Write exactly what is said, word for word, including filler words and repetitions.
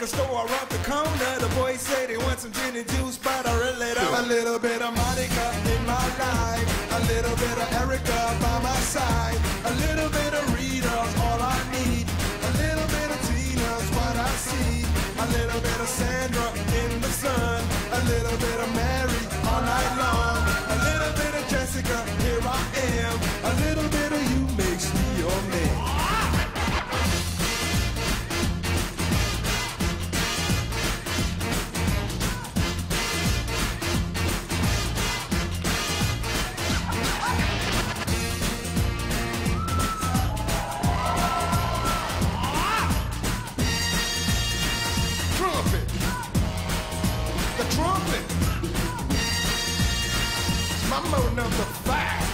liquor store around the corner. The boys say they want some gin and juice, but I really don't. A little bit of Monica in my life, a little bit of Erica by my side, a little bit of Rita's all I need, a little bit of Tina's what I see, a little bit of Sandra in the sun, a little bit of Mary all night long, a little bit of Jessica, here I am, a little bit of you makes me your man. Trumpet. Mambo number five.